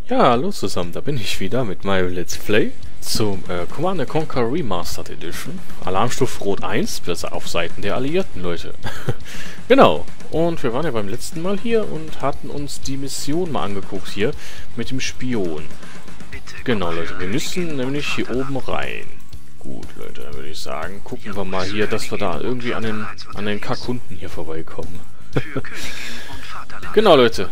Ja, hallo zusammen, da bin ich wieder mit meinem Let's Play zum Command & Conquer Remastered Edition. Alarmstufe Rot 1, besser auf Seiten der Alliierten, Leute. Genau, und wir waren ja beim letzten Mal hier und hatten uns die Mission mal angeguckt hier mit dem Spion. Genau, Leute, wir müssen nämlich hier oben rein. Gut, Leute, dann würde ich sagen, gucken wir mal hier, dass wir da irgendwie an den Kackhunden hier vorbeikommen. Genau, Leute.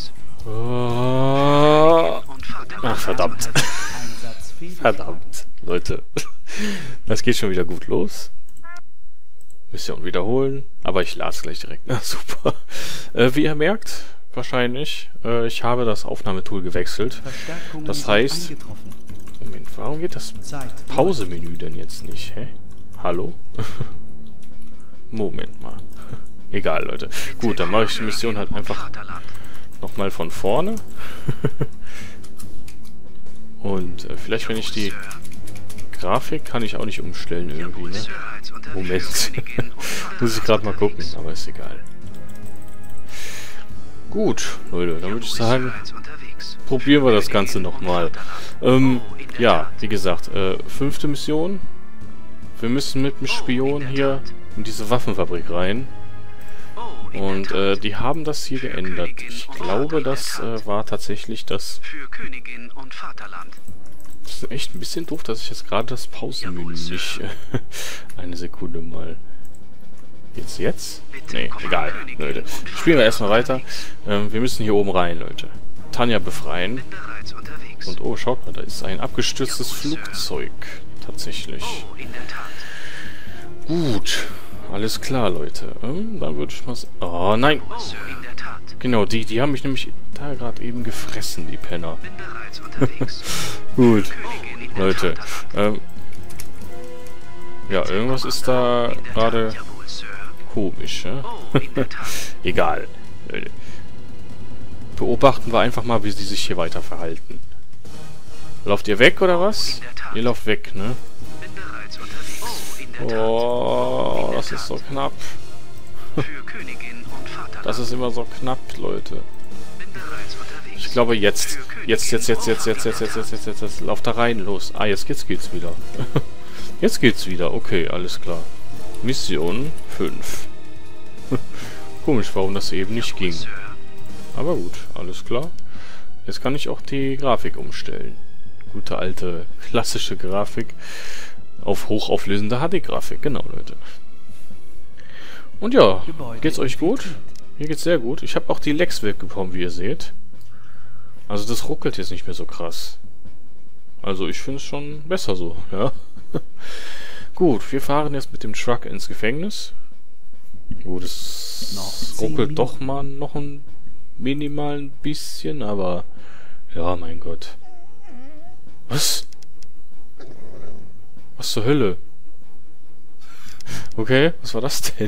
Ach, verdammt. Verdammt, Leute. Das geht schon wieder gut los. Mission wiederholen. Aber ich las gleich direkt. Na, super. Wie ihr merkt, wahrscheinlich, ich habe das Aufnahmetool gewechselt. Das heißt... Moment, warum geht das Pause-Menü denn jetzt nicht? Hä? Hallo? Moment mal. Egal, Leute. Gut, dann mache ich die Mission halt einfach nochmal von vorne. Und vielleicht, wenn ich die Grafik kann ich auch nicht umstellen irgendwie, ne? Moment. Muss ich gerade mal gucken, aber ist egal. Gut, Leute, dann würde ich sagen, probieren wir das Ganze nochmal. Ja, wie gesagt, 5. Mission. Wir müssen mit dem Spion hier in diese Waffenfabrik rein. Und die haben das hier geändert. Ich glaube, das war tatsächlich das... Das ist echt ein bisschen doof, dass ich jetzt gerade das Pausenmenü nicht... eine Sekunde mal... Jetzt? Nee, egal, Leute. Spielen wir erstmal weiter. Wir müssen hier oben rein, Leute. Tanja befreien. Und oh, schaut mal, da ist ein abgestürztes Flugzeug. Tatsächlich. Gut. Alles klar, Leute. Dann würde ich mal... Oh, nein! Genau, die haben mich nämlich da gerade eben gefressen, die Penner. Gut. Leute. Ja, irgendwas ist da gerade komisch, ne? Egal. Leute. Beobachten wir einfach mal, wie sie sich hier weiter verhalten. Lauft ihr weg, oder was? Ihr lauft weg, ne? Oh, das ist so knapp. Das ist immer so knapp, Leute. Ich glaube jetzt. Jetzt. Lauft da rein, los. Ah, jetzt geht's wieder. Jetzt geht's wieder. Okay, alles klar. Mission 5. Komisch, warum das eben nicht ging. Aber gut, alles klar. Jetzt kann ich auch die Grafik umstellen. Gute alte, klassische Grafik. Auf hochauflösende HD-Grafik, genau, Leute. Und ja, geht's euch gut? Mir geht's sehr gut. Ich habe auch die Lags wegbekommen, wie ihr seht. Also das ruckelt jetzt nicht mehr so krass. Also ich finde es schon besser so, ja. Gut, wir fahren jetzt mit dem Truck ins Gefängnis. Gut, es ruckelt doch mal noch ein minimal bisschen, aber... Ja, mein Gott. Was? Was zur Hölle? Okay, was war das denn?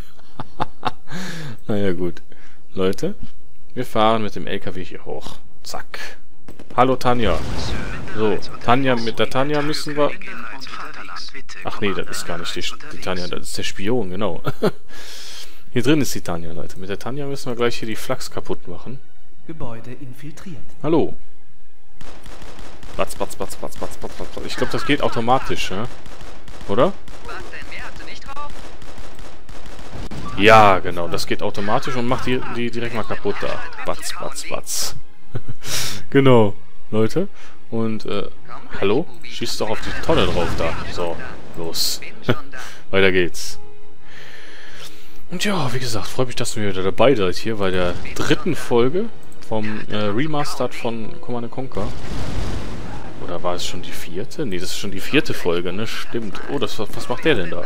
Naja, gut. Leute, wir fahren mit dem LKW hier hoch. Zack. Hallo, Tanja. So, mit der Tanja müssen wir... Ach nee, das ist gar nicht die Tanja, das ist der Spion, genau. Hier drin ist die Tanja, Leute. Mit der Tanja müssen wir gleich hier die Flachs kaputt machen. Gebäude infiltriert. Hallo. Batz. Ich glaube, das geht automatisch, ne? Oder? Ja, genau, das geht automatisch und macht die direkt mal kaputt da. Batz. Genau, Leute. Und, hallo? Schießt doch auf die Tonne drauf da. So, los. Weiter geht's. Und ja, wie gesagt, freut mich, dass ihr wieder dabei seid hier bei der 3. Folge vom Remastered von Command & Conquer. Oder war es schon die 4.? Nee, das ist schon die 4. Folge, ne? Stimmt. Oh, was macht der denn da?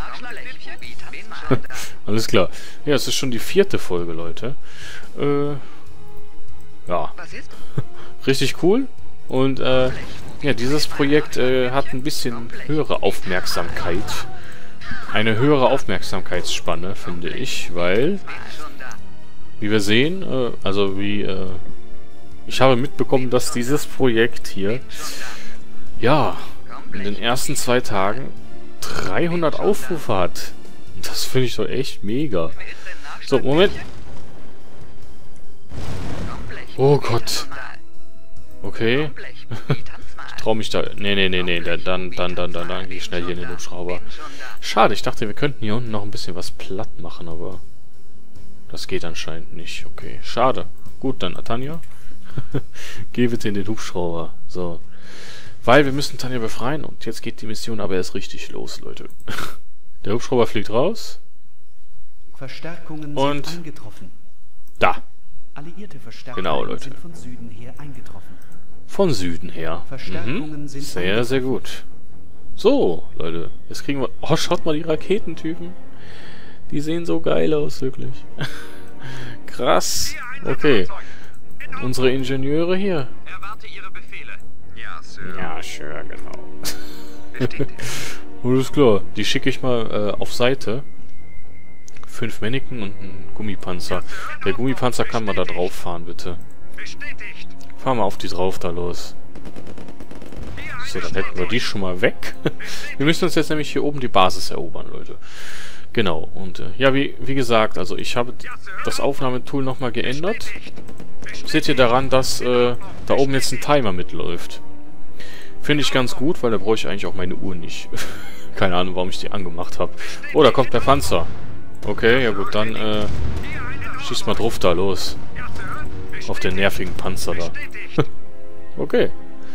Alles klar. Ja, es ist schon die 4. Folge, Leute. Ja. Richtig cool. Und, ja, dieses Projekt hat ein bisschen höhere Aufmerksamkeit. Eine höhere Aufmerksamkeitsspanne, finde ich, weil, wie wir sehen, ich habe mitbekommen, dass dieses Projekt hier, ja, in den ersten 2 Tagen 300 Aufrufe hat. Das finde ich doch echt mega. So, Moment. Oh Gott. Okay. Ich trau mich da... Nee. Dann geh ich schnell hier in den Hubschrauber. Schade, ich dachte, wir könnten hier unten noch ein bisschen was platt machen, aber... Das geht anscheinend nicht. Okay, schade. Gut, dann Tanja. Geh bitte in den Hubschrauber. So. Weil wir müssen Tanja befreien und jetzt geht die Mission aber erst richtig los, Leute. Der Hubschrauber fliegt raus. Verstärkungen und sind eingetroffen. Da. Alliierte Verstärkungen Genau, Leute. sind von Süden her eingetroffen. Von Süden her. Verstärkungen sind Sehr, sehr gut. So, Leute. Jetzt kriegen wir... Oh, schaut mal die Raketentypen. Die sehen so geil aus, wirklich. Krass. Okay. Unsere Ingenieure hier. Erwarte Ihre Befehle. Ja, Sir. Ja, sure, genau. Alles klar. Die schicke ich mal auf Seite. 5 Mannequin und ein Gummipanzer. Der Gummipanzer kann mal da drauf fahren, bitte. Bestätigt. Fahr mal auf die drauf da los. So, dann hätten wir die schon mal weg. Wir müssen uns jetzt nämlich hier oben die Basis erobern, Leute. Genau, und ja, wie gesagt, also ich habe das Aufnahmetool nochmal geändert. Seht ihr daran, dass da oben jetzt ein Timer mitläuft. Finde ich ganz gut, weil da brauche ich eigentlich auch meine Uhr nicht. Keine Ahnung, warum ich die angemacht habe. Oh, da kommt der Panzer. Okay, ja gut, dann schieß mal drauf da, los. Auf den nervigen Panzer da. Okay.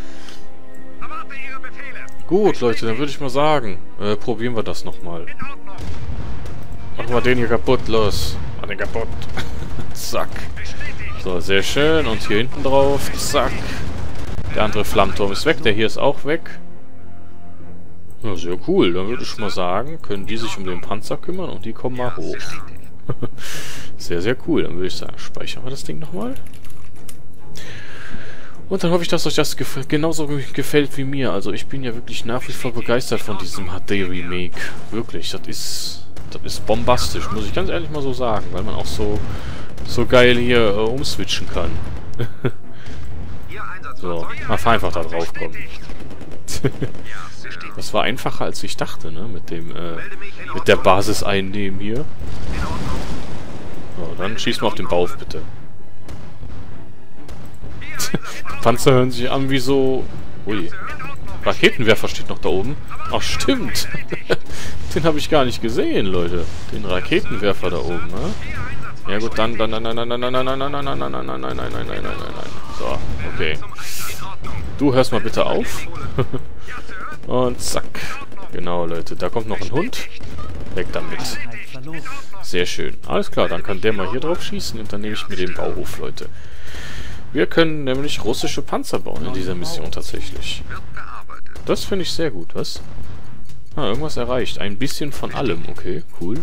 Gut, Leute, dann würde ich mal sagen, probieren wir das nochmal. Machen wir den hier kaputt, los. Mach den kaputt. Zack. So, sehr schön. Und hier hinten drauf, zack. Der andere Flammturm ist weg, der hier ist auch weg. Ja, sehr cool. Dann würde ich mal sagen, können die sich um den Panzer kümmern und die kommen mal hoch. Sehr, sehr cool. Dann würde ich sagen, speichern wir das Ding nochmal. Und dann hoffe ich, dass euch das genauso gefällt wie mir. Also ich bin ja wirklich nach wie vor begeistert von diesem HD-Remake. Wirklich, das ist bombastisch, muss ich ganz ehrlich mal so sagen. Weil man auch so geil hier umswitchen kann. So, mal einfach da drauf kommen. Das war einfacher als ich dachte, ne? Mit der Basis einnehmen hier. So, dann schieß mal auf den Bauch, bitte. Die Panzer hören sich an wie so... Ui. Raketenwerfer steht noch da oben. Ach, stimmt. Den habe ich gar nicht gesehen, Leute. Den Raketenwerfer da oben, ne? Ja gut, dann... Nein. So, okay. Du hörst mal bitte auf. Und zack. Genau, Leute. Da kommt noch ein Hund. Weg damit. Sehr schön. Alles klar, dann kann der mal hier drauf schießen und dann nehme ich mir den Bauhof, Leute. Wir können nämlich russische Panzer bauen in dieser Mission tatsächlich. Das finde ich sehr gut, was? Ah, irgendwas erreicht. Ein bisschen von allem. Okay, cool.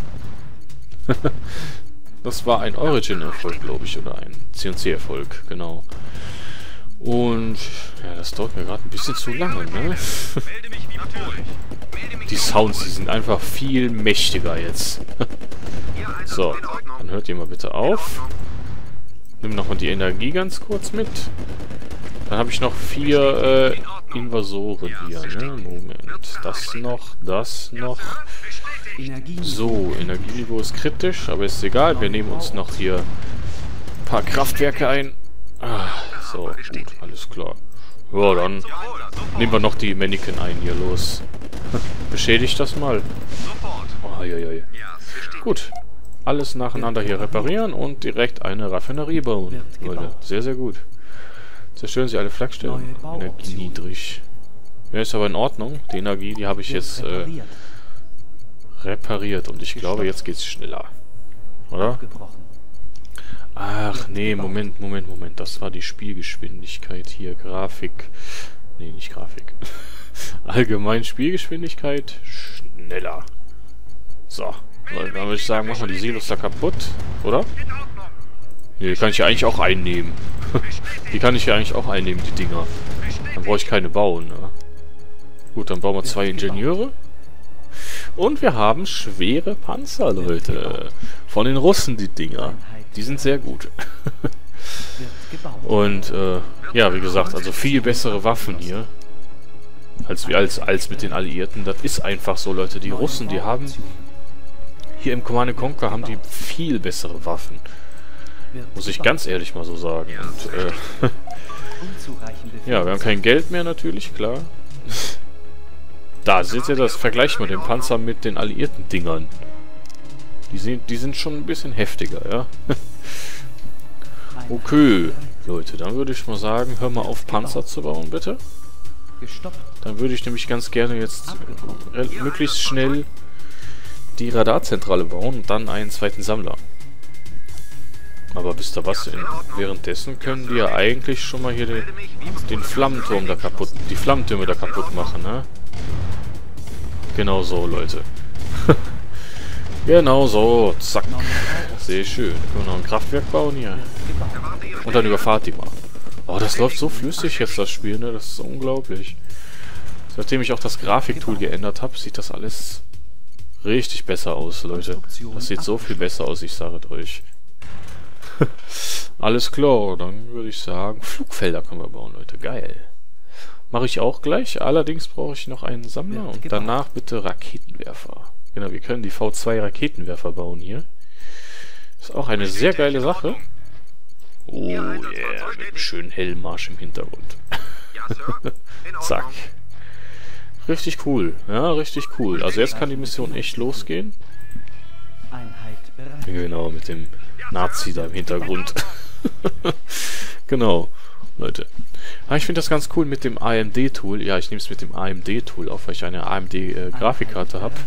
Das war ein Origin-Erfolg, glaube ich, oder ein CNC-Erfolg, genau. Und ja, das dauert mir gerade ein bisschen zu lange, ne? Die Sounds, die sind einfach viel mächtiger jetzt. So, dann hört ihr mal bitte auf. Nimm nochmal die Energie ganz kurz mit. Dann habe ich noch 4 Invasoren hier, ne? Moment. Das noch. So, Energieniveau ist kritisch, aber ist egal. Wir nehmen uns noch hier ein paar Kraftwerke ein. Ah, so, gut, alles klar. Ja, dann nehmen wir noch die Mannequin ein hier, los. Beschädigt das mal. Oh, ja. Gut. Alles nacheinander hier reparieren und direkt eine Raffinerie bauen. Leute, sehr, sehr gut. Zerstören Sie alle Flakstellen. Energie niedrig. Ja, ist aber in Ordnung. Die Energie, die habe ich jetzt repariert. Und ich glaube, jetzt geht's schneller. Oder? Ach, nee, Moment. Das war die Spielgeschwindigkeit hier. Grafik. Nee, nicht Grafik. Allgemein Spielgeschwindigkeit. Schneller. So. Dann würde ich sagen, machen wir die Silos da kaputt, oder? Nee, die kann ich ja eigentlich auch einnehmen. Die kann ich ja eigentlich auch einnehmen, die Dinger. Dann brauche ich keine bauen, ne? Gut, dann bauen wir 2 Ingenieure. Und wir haben schwere Panzer, Leute. Von den Russen, die Dinger. Die sind sehr gut. Und, ja, wie gesagt, also viel bessere Waffen hier. Als mit den Alliierten. Das ist einfach so, Leute. Die Russen, die haben... Hier im Command & Conquer haben die viel bessere Waffen. Muss ich ganz ehrlich mal so sagen. Und, Unzureichende Ja, wir haben kein Geld mehr natürlich, klar. Da seht ihr das, vergleicht mal den Panzer mit den alliierten Dingern. Die sind schon ein bisschen heftiger, ja. Okay, Leute, dann würde ich mal sagen, hör mal auf, Panzer zu bauen, bitte. gestoppt. Dann würde ich nämlich ganz gerne jetzt möglichst schnell die Radarzentrale bauen und dann einen zweiten Sammler. Aber wisst ihr was, währenddessen können die ja eigentlich schon mal hier den Flammenturm da kaputt, die Flammentürme da kaputt machen, ne? Genau so, Leute. Genau so, zack. Sehr schön. Können wir noch ein Kraftwerk bauen hier. Und dann überfahrt die mal. Oh, das läuft so flüssig jetzt, das Spiel, ne? Das ist unglaublich. Seitdem ich auch das Grafiktool geändert habe, sieht das alles richtig besser aus, Leute. Das sieht so viel besser aus, ich sage es euch. Alles klar, dann würde ich sagen, Flugfelder können wir bauen, Leute. Geil. Mache ich auch gleich. Allerdings brauche ich noch einen Sammler und danach bitte Raketenwerfer. Genau, wir können die V2 Raketenwerfer bauen hier. Ist auch eine sehr geile Sache. Oh yeah, mit einem schönen Helmmarsch im Hintergrund. Zack. Richtig cool. Ja, richtig cool. Also jetzt kann die Mission echt losgehen. Einheit bereit. Genau, mit dem Nazi da im Hintergrund. Genau, Leute. Ah, ich finde das ganz cool mit dem AMD-Tool. Ja, ich nehme es mit dem AMD-Tool auf, weil ich eine AMD-Grafikkarte habe.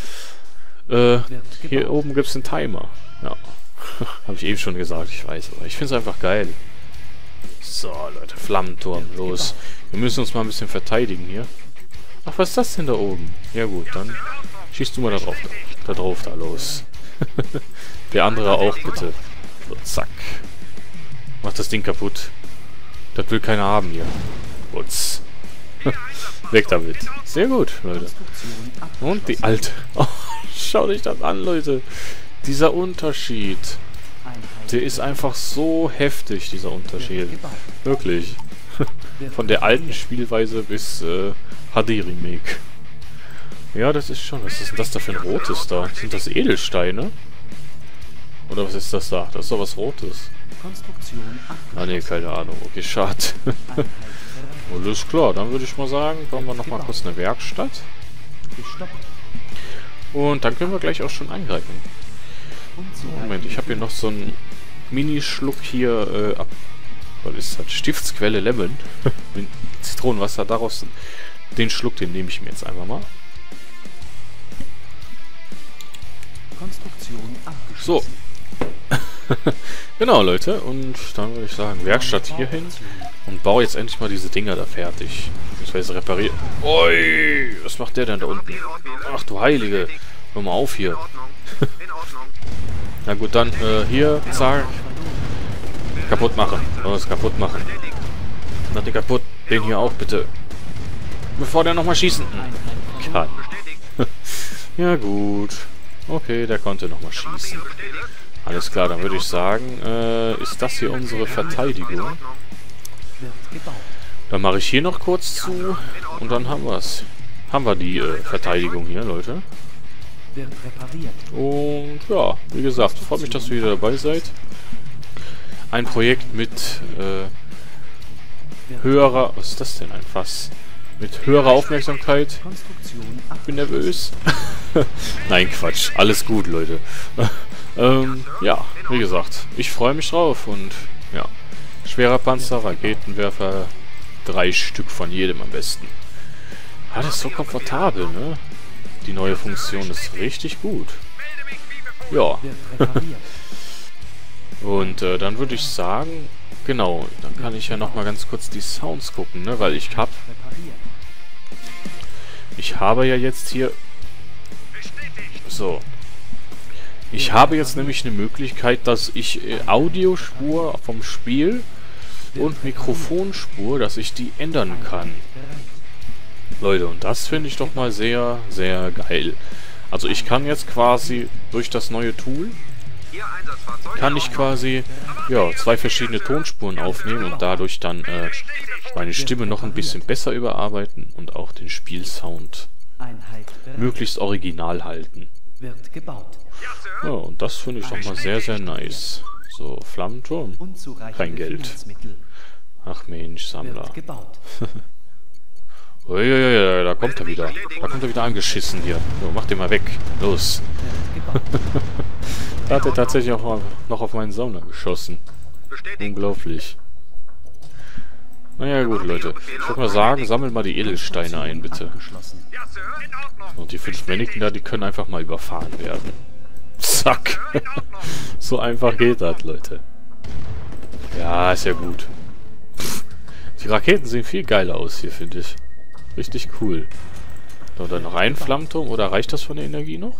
Hier oben gibt es einen Timer. Ja, habe ich eben schon gesagt, ich weiß. Aber ich finde es einfach geil. So, Leute, Flammenturm, los. Wir müssen uns mal ein bisschen verteidigen hier. Ach, was ist das denn da oben? Ja gut, dann schießt du mal da drauf, da los. Der andere auch, bitte. So, zack. Mach das Ding kaputt. Das will keiner haben hier. Putz. Weg damit. Sehr gut, Leute. Und die alte. Oh, schaut euch das an, Leute. Dieser Unterschied. Der ist einfach so heftig, dieser Unterschied. Wirklich. Von der alten Spielweise bis HD-Remake. Ja, das ist schon. Was ist denn das da für ein rotes da? Sind das Edelsteine? Oder was ist das da? Das ist doch was Rotes. Ah ne, keine Ahnung. Okay, schade. Alles klar, dann würde ich mal sagen, bauen wir nochmal kurz eine Werkstatt. Und dann können wir gleich auch schon eingreifen. Moment, ich habe hier noch so einen Mini-Schluck hier ab. Was ist das? Stiftsquelle Lemon. Zitronenwasser, daraus. Den Schluck, den nehme ich mir jetzt einfach mal. So. Genau, Leute. Und dann würde ich sagen, Werkstatt hier hin. Und baue jetzt endlich mal diese Dinger da fertig. Beziehungsweise reparieren. Ui, was macht der denn da unten? Ach du Heilige. Hör mal auf hier. Na gut, dann hier, zack. Kaputt machen. Los, kaputt machen. Mach den kaputt. Den hier auch, bitte. Bevor der nochmal schießen kann. Ja gut. Okay, der konnte nochmal schießen. Alles klar, dann würde ich sagen, ist das hier unsere Verteidigung. Dann mache ich hier noch kurz zu und dann haben wir es. Haben wir die Verteidigung hier, Leute. Und ja, wie gesagt, freut mich, dass ihr wieder dabei seid. Ein Projekt mit höherer... Was ist das denn? Ein Fass. Mit höherer Aufmerksamkeit. Ich bin nervös. Nein, Quatsch. Alles gut, Leute. Ja, wie gesagt, ich freue mich drauf und ja. Schwerer Panzer, Raketenwerfer, 3 Stück von jedem am besten. Ah, das ist so komfortabel, ne? Die neue Funktion ist richtig gut. Ja. Und dann würde ich sagen, genau, dann kann ich ja nochmal ganz kurz die Sounds gucken, ne? Weil ich habe ja jetzt hier... So. Ich habe jetzt nämlich eine Möglichkeit, dass ich Audiospur vom Spiel und Mikrofonspur, dass ich die ändern kann. Leute, und das finde ich doch mal sehr, sehr geil. Also ich kann jetzt quasi durch das neue Tool, kann ich quasi, ja, 2 verschiedene Tonspuren aufnehmen und dadurch dann meine Stimme noch ein bisschen besser überarbeiten und auch den Spielsound möglichst original halten. Ja, und das finde ich doch mal sehr, sehr nice. So, Flammenturm. Kein Geld. Ach Mensch, Sammler. Wird gebaut. Uiuiui, da kommt er wieder. Da kommt er wieder angeschissen hier. So, mach den mal weg. Los. Wird gebaut. Da hat er tatsächlich auch mal noch auf meinen Sammler geschossen. Unglaublich. Naja gut, Leute. Ich würde mal sagen, sammelt mal die Edelsteine ein, bitte. Abgeschlossen. Ja, Sir. In Ordnung. Und die 5 Männchen da, die können einfach mal überfahren werden. Zack. So einfach geht das, Leute. Ja, ist ja gut. Die Raketen sehen viel geiler aus hier, finde ich. Richtig cool. Oder noch ein Flammturm? Oder reicht das von der Energie noch?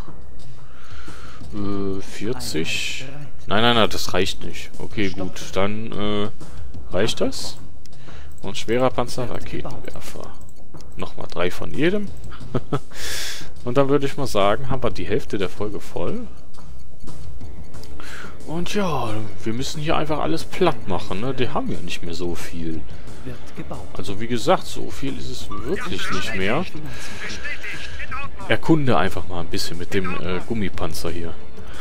40? Nein, das reicht nicht. Okay, gut. Dann reicht das. Und schwerer Panzerraketenwerfer. Nochmal 3 von jedem. Und dann würde ich mal sagen, haben wir die Hälfte der Folge voll. Und ja, wir müssen hier einfach alles platt machen, ne? Die haben ja nicht mehr so viel. Wird gebaut. Also wie gesagt, so viel ist es wirklich nicht mehr. Finanzmittel. Erkunde einfach mal ein bisschen mit dem Gummipanzer hier.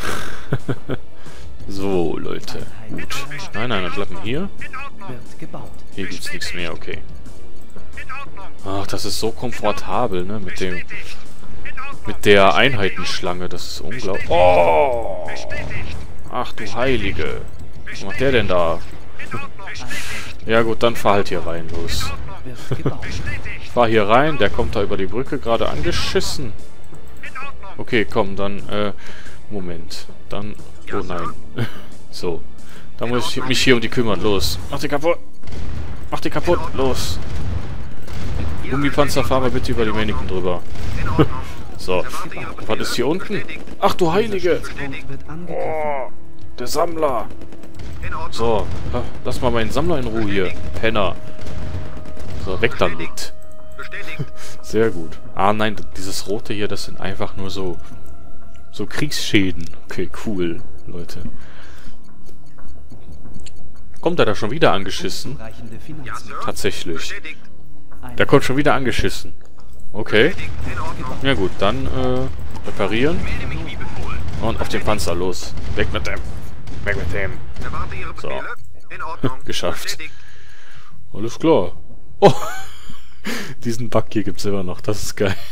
So, Leute. Gut. Nein, dann bleiben wir hier. Wird gebaut. Hier gibt's nichts mehr, okay. Ach, das ist so komfortabel, ne? Mit der Einheitenschlange. Das ist unglaublich. Oh! Ach du Heilige. Was macht der denn da? Ja gut, dann fahr halt hier rein, los. Wird gebaut. Ich fahr hier rein, der kommt da über die Brücke gerade angeschissen. Okay, komm, dann, Moment. Dann, oh nein. So. Da muss ich mich hier um die kümmern, los. Mach die kaputt. Mach die kaputt, los. Gummipanzer, fahren wir bitte über die Männchen drüber. So. Was ist hier unten? Ach du Heilige. Wird angegriffen. Oh, der Sammler. So, lass mal meinen Sammler in Ruhe hier. Penner. So, weg damit. Sehr gut. Ah nein, dieses rote hier, das sind einfach nur so Kriegsschäden. Okay, cool, Leute. Kommt er da schon wieder angeschissen? Unzureichende Finanzmittel. Tatsächlich. Der kommt schon wieder angeschissen. Okay. Ja gut, dann reparieren. Und auf den Panzer, los. Weg mit dem. Weg mit dem. So. Geschafft. Alles klar. Oh. Diesen Bug hier gibt's immer noch. Das ist geil.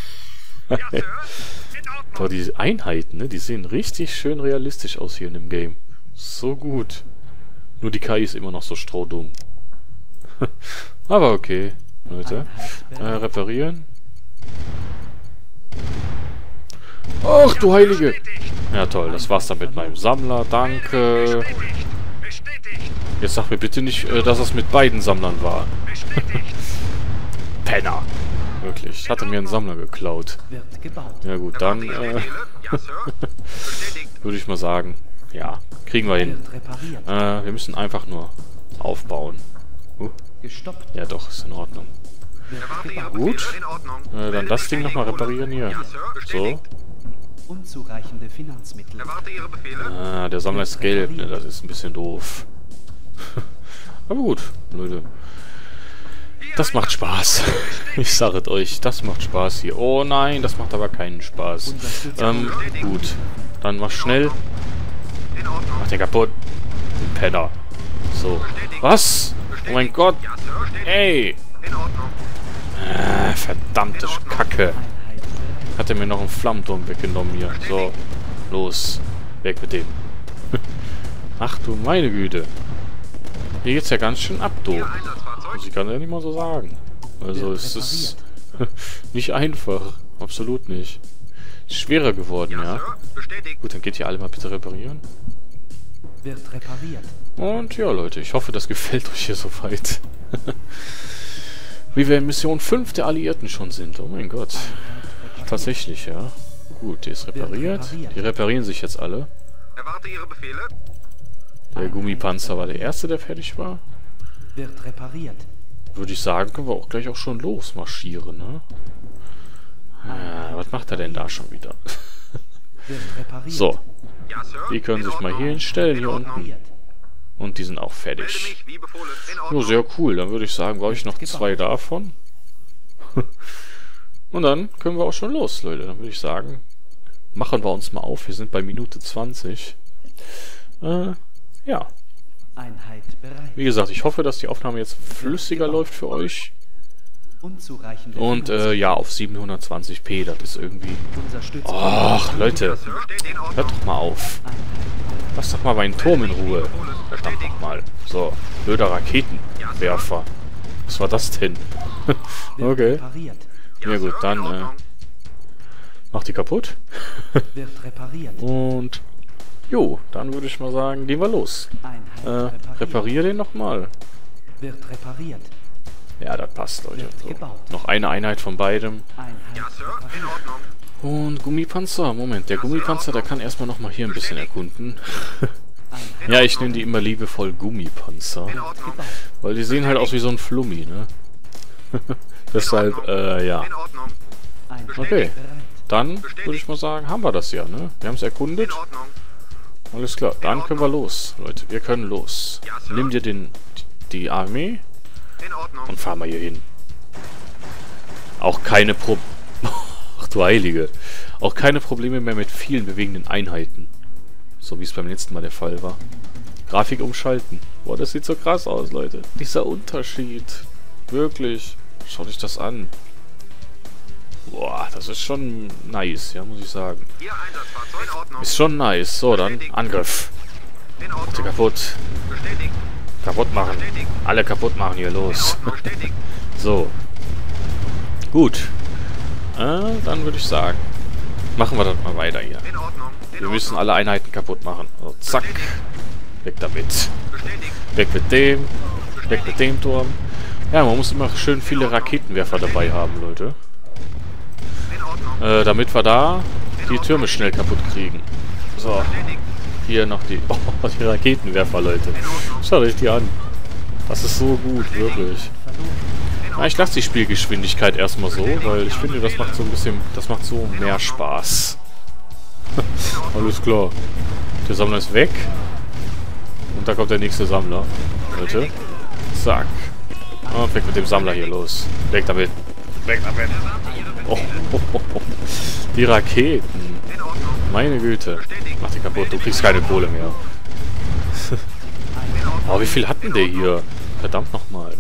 Boah, die Einheiten, ne? Die sehen richtig schön realistisch aus hier in dem Game. So gut. Nur die KI ist immer noch so strohdumm. Aber okay. Leute. Reparieren. Ach du Heilige. Ja toll, das war's dann mit meinem Sammler. Danke. Jetzt sag mir bitte nicht, dass es mit beiden Sammlern war. Penner. Wirklich. Ich hatte mir einen Sammler geklaut. Wird gebaut. Ja gut, dann würde ich mal sagen, ja, kriegen wir hin. Wird repariert. Wir müssen einfach nur aufbauen. Gestoppt. Ja doch, ist in Ordnung. Wird gebaut. Gut. Dann das Ding nochmal reparieren hier. So. Unzureichende Finanzmittel. Ah, der Sammler ist gelb, ne? Das ist ein bisschen doof. Aber gut, Leute. Das macht Spaß. Ich sage es euch, das macht Spaß hier. Oh nein, das macht aber keinen Spaß. Gut. Dann mach schnell. Mach den kaputt. Penner. So. Was? Oh mein Gott. Ey. Verdammte Kacke. Hat er mir noch einen Flammturm weggenommen hier. So. Los. Weg mit dem. Ach du meine Güte. Hier geht's ja ganz schön ab, du. Muss ich gar nicht mal so sagen. Also es ist nicht einfach. Absolut nicht. Ist schwerer geworden, ja. Gut, dann geht ihr alle mal bitte reparieren. Wird repariert. Und ja, Leute, ich hoffe, das gefällt euch hier soweit. Wie wir in Mission 5 der Alliierten schon sind. Oh mein Gott. Tatsächlich, ja. Gut, die ist repariert. Die reparieren sich jetzt alle. Erwarte Ihre Befehle. Der Gummipanzer war der erste, der fertig war. Wird repariert. Würde ich sagen, können wir auch gleich auch schon losmarschieren, ne? Was macht er denn da schon wieder? Wird repariert. So. Ja, Sir. Die können sich mal hier hinstellen, hier unten. Und die sind auch fertig. Wie befohlen. In Nur Ordnung. sehr cool. Dann würde ich sagen, brauche ich noch 2 davon. Und dann können wir auch schon los, Leute. Dann würde ich sagen, machen wir uns mal auf. Wir sind bei Minute 20. Ja. Einheit bereit. Wie gesagt, ich hoffe, dass die Aufnahme jetzt flüssiger läuft für euch. Unzureichende Und ja, auf 720p, das ist irgendwie... Unser Stützpunkt. Ach, Leute, Steht in Ordnung. hört doch mal auf. Lass doch mal meinen Turm in Ruhe. Verdammt nochmal. So, blöder Raketenwerfer. Was war das denn? Wird Okay. repariert. Ja gut, In dann Ordnung. mach die kaputt. Wird repariert. Und jo, dann würde ich mal sagen, gehen wir los. Einheit Reparier den nochmal. Wird repariert. Ja, das passt, Leute. Wird So. gebaut. Noch eine Einheit von beidem. Einheit Ja, Sir. repariert. In Ordnung. Und Gummipanzer. Moment, der Gummipanzer, der kann erstmal nochmal hier ein bisschen erkunden. Einheit Ja, ich nenne die immer liebevoll Gummipanzer. In Ordnung. gebaut. Weil die sehen halt aus wie so ein Flummi, ne? Deshalb, ja. In Ordnung. Einheit Okay. bereit. Dann würde ich mal sagen, haben wir das ja, ne? Wir haben es erkundet. In Ordnung. Alles klar, dann können wir los, Leute. Wir können los. Ja, Sir. Nimm dir die Armee In Ordnung. und fahr mal hier hin. Auch keine Ach du Heilige. Auch keine Probleme mehr mit vielen bewegenden Einheiten. So wie es beim letzten Mal der Fall war. Grafik umschalten. Boah, das sieht so krass aus, Leute. Dieser Unterschied. Wirklich. Schaut euch das an. Boah, das ist schon nice, ja, muss ich sagen. Ihr Einsatzfahrzeug. In Ordnung. Ist schon nice. So, dann Angriff. In Bitte Ordnung. kaputt. Bestätigt. Kaputt machen. Bestätigt. Alle kaputt machen hier, In los. Ordnung. Bestätigt. So. Gut. Dann würde ich sagen, machen wir das mal weiter hier. In Ordnung. In Wir müssen Ordnung. alle Einheiten kaputt machen. Also, zack. Weg damit. Bestätigt. Weg mit dem. Weg mit dem Turm. Ja, man muss immer schön viele Raketenwerfer dabei haben, Leute. In Ordnung. Damit wir da die Türme schnell kaputt kriegen. So. Hier noch die... Oh, die Raketenwerfer, Leute. Schaut euch die an. Das ist so gut, wirklich. Ja, ich lasse die Spielgeschwindigkeit erstmal so, weil ich finde, das macht so ein bisschen... Das macht so mehr Spaß. Alles klar. Der Sammler ist weg. Und da kommt der nächste Sammler. Leute. Zack. Und weg mit dem Sammler hier, los. Weg damit. Weg damit. Oh, oh, oh, oh. Die Raketen. In Ordnung. Meine Güte. Mach die kaputt, du kriegst keine Kohle mehr. Aber wie viel hatten der hier? Verdammt nochmal.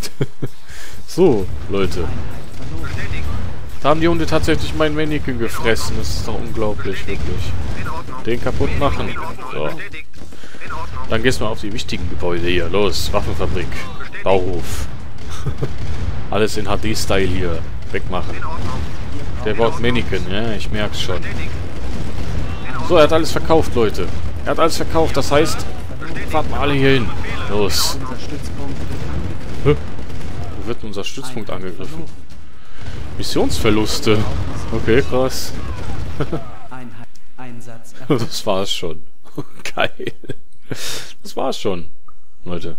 So, Leute. Bestätigt. Da haben die Hunde tatsächlich mein Mannequin gefressen. Das ist doch unglaublich, wirklich. In Ordnung. Den kaputt machen. In Ordnung. So. Bestätigt. In Ordnung. Dann gehst du mal auf die wichtigen Gebäude hier. Los, Waffenfabrik. Bauhof. Alles in HD-Style hier. Wegmachen. In Ordnung. Der baut Mannequin, ja, ich merk's schon. Bestätigt. So, er hat alles verkauft, Leute. Er hat alles verkauft, das heißt, fahrt mal alle hier hin. Los. Unser Stützpunkt wird angegriffen. Wo wird denn unser Stützpunkt angegriffen? Missionsverluste. Okay, krass. Einheit Einsatz. Das war's schon. Geil. Das war's schon, Leute.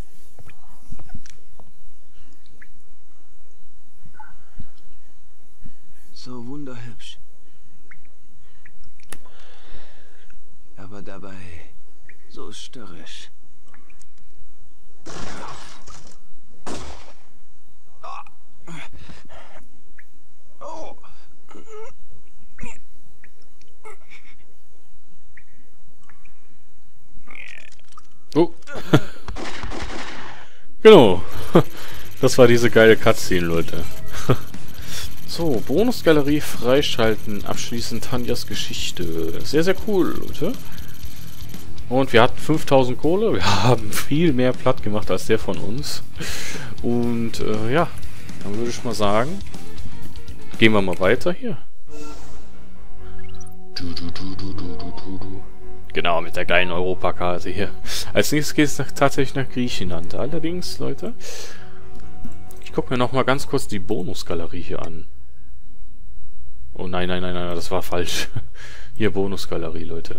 So wunderhübsch. Aber dabei so störrisch. Oh. Oh. Genau. Das war diese geile Cutscene, Leute. So, Bonusgalerie freischalten. Abschließend Tanjas Geschichte. Sehr, sehr cool, Leute. Und wir hatten 5000 Kohle. Wir haben viel mehr platt gemacht als der von uns. Und ja, dann würde ich mal sagen, gehen wir mal weiter hier. Genau, mit der geilen Europakarte hier. Als nächstes geht es tatsächlich nach Griechenland. Allerdings, Leute, ich gucke mir nochmal ganz kurz die Bonusgalerie hier an. Oh nein, nein, nein, nein, das war falsch. Hier Bonusgalerie, Leute.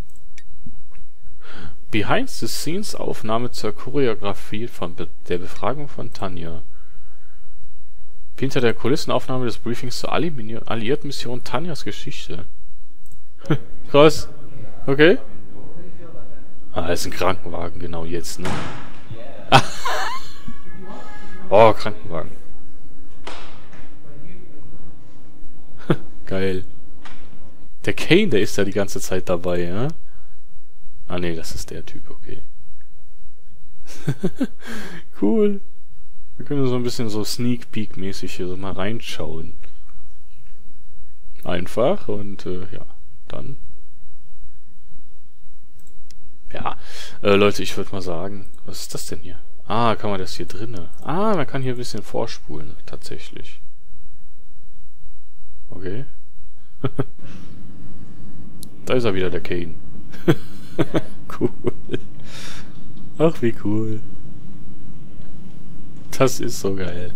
Behind-the-Scenes-Aufnahme zur Choreografie von der Befragung von Tanja. Hinter der Kulissenaufnahme des Briefings zur alliierten Mission Tanjas Geschichte. Krass. Okay. Ah, das ist ein Krankenwagen, genau jetzt, ne? Oh, Krankenwagen. Geil. Der Kane, der ist ja die ganze Zeit dabei, ja? Ah, ne, das ist der Typ, okay. Cool. Wir können so ein bisschen so Sneak Peek mäßig hier so mal reinschauen. Einfach und ja, dann. Ja, Leute, ich würde mal sagen, was ist das denn hier? Ah, kann man das hier drinnen? Ah, man kann hier ein bisschen vorspulen, tatsächlich. Okay. Da ist er wieder, der Kane. Cool. Ach, wie cool. Das ist so geil.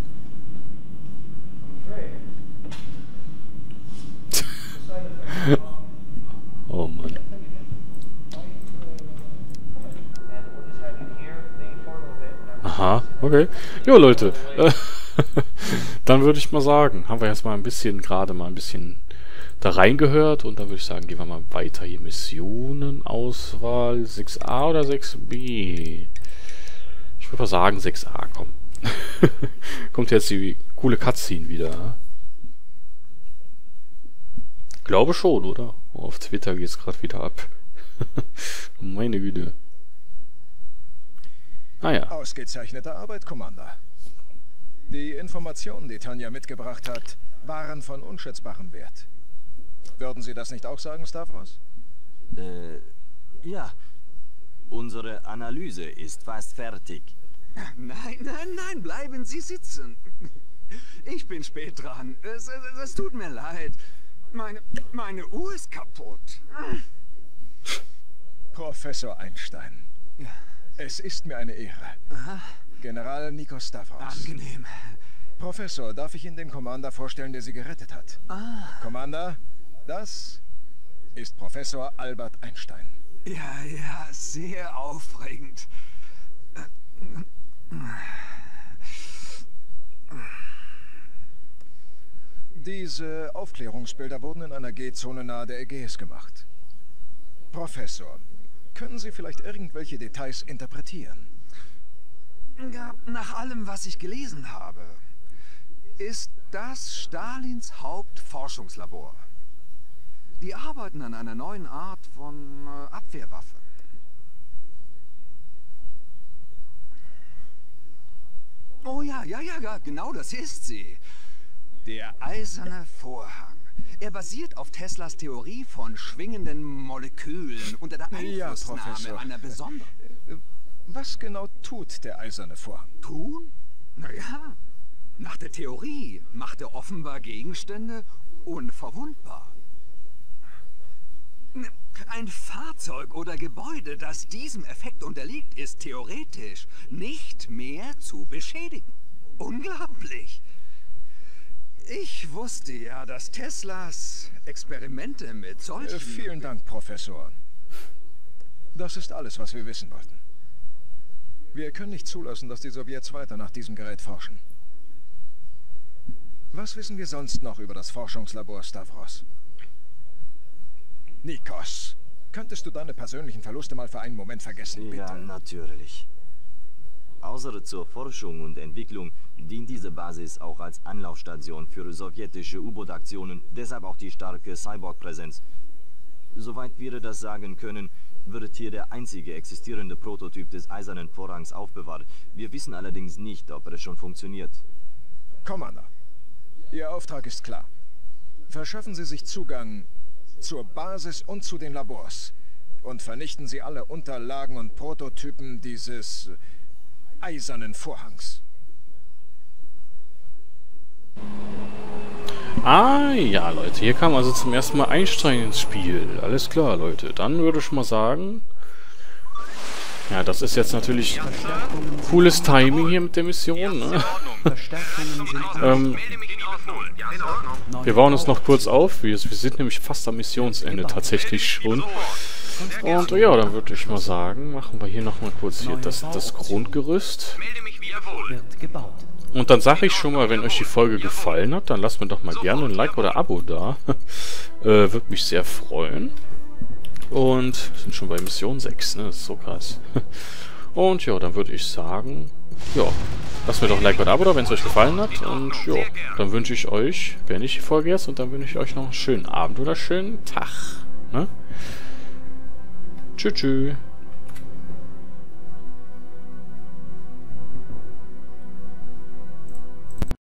Oh Mann. Aha, okay. Jo, Leute. Dann würde ich mal sagen, haben wir jetzt mal ein bisschen, gerade mal ein bisschen da reingehört. Und dann würde ich sagen, gehen wir mal weiter hier. Missionenauswahl 6a oder 6b? Ich würde mal sagen 6a, komm. Kommt jetzt die coole Cutscene wieder. Glaube schon, oder? Oh, auf Twitter geht es gerade wieder ab. Meine Güte. Naja. Ausgezeichnete Arbeit, Commander. Die Informationen, die Tanja mitgebracht hat, waren von unschätzbarem Wert. Würden Sie das nicht auch sagen, Stavros? Ja. Unsere Analyse ist fast fertig. Nein, nein, nein, bleiben Sie sitzen. Ich bin spät dran. Es tut mir leid. Meine Uhr ist kaputt. Professor Einstein. Ja. Es ist mir eine Ehre. Aha. General Nikos Stavros. Angenehm. Professor, darf ich Ihnen den Commander vorstellen, der Sie gerettet hat? Ah. Commander, das ist Professor Albert Einstein. Ja, ja, sehr aufregend. Diese Aufklärungsbilder wurden in einer G-Zone nahe der Ägäis gemacht. Professor, können Sie vielleicht irgendwelche Details interpretieren? Ja, nach allem, was ich gelesen habe, ist das Stalins Hauptforschungslabor. Die arbeiten an einer neuen Art von Abwehrwaffe. Oh ja, genau das ist sie. Der eiserne Vorhang. Er basiert auf Teslas Theorie von schwingenden Molekülen unter der Einflussnahme Professor. einer besonderen... Was genau tut der eiserne Vorhang? Tun? Naja, nach der Theorie macht er offenbar Gegenstände unverwundbar. Ein Fahrzeug oder Gebäude, das diesem Effekt unterliegt, ist theoretisch nicht mehr zu beschädigen. Unglaublich! Ich wusste ja, dass Teslas Experimente mit solchen... Vielen Dank, Professor. Das ist alles, was wir wissen wollten. Wir können nicht zulassen, dass die Sowjets weiter nach diesem Gerät forschen. Was wissen wir sonst noch über das Forschungslabor Stavros? Nikos, könntest du deine persönlichen Verluste mal für einen Moment vergessen, bitte? Ja, natürlich. Außer zur Forschung und Entwicklung dient diese Basis auch als Anlaufstation für sowjetische U-Boot-Aktionen, deshalb auch die starke Cyborg-Präsenz. Soweit wir das sagen können, wird hier der einzige existierende Prototyp des Eisernen Vorhangs aufbewahrt. Wir wissen allerdings nicht, ob er schon funktioniert. Commander, Ihr Auftrag ist klar. Verschaffen Sie sich Zugang zur Basis und zu den Labors und vernichten Sie alle Unterlagen und Prototypen dieses eisernen Vorhangs. Ah, ja, Leute. Hier kam also zum ersten Mal Einstein ins Spiel. Alles klar, Leute. Dann würde ich mal sagen... Ja, das ist jetzt natürlich cooles Timing hier mit der Mission, ne? Wir bauen uns noch kurz auf. Wir sind nämlich fast am Missionsende tatsächlich schon. Und ja, dann würde ich mal sagen, machen wir hier nochmal kurz hier das Grundgerüst. Wird gebaut. Und dann sage ich schon mal, wenn euch die Folge gefallen hat, dann lasst mir doch mal gerne ein Like oder Abo da. Würde mich sehr freuen. Und wir sind schon bei Mission 6, ne? Das ist so krass. Und ja, dann würde ich sagen, ja, lasst mir doch ein Like oder Abo da, wenn es euch gefallen hat. Und ja, dann wünsche ich euch, wenn ich die Folge jetzt, und dann wünsche ich euch noch einen schönen Abend oder schönen Tag. Ne? Tschüss, tschüss.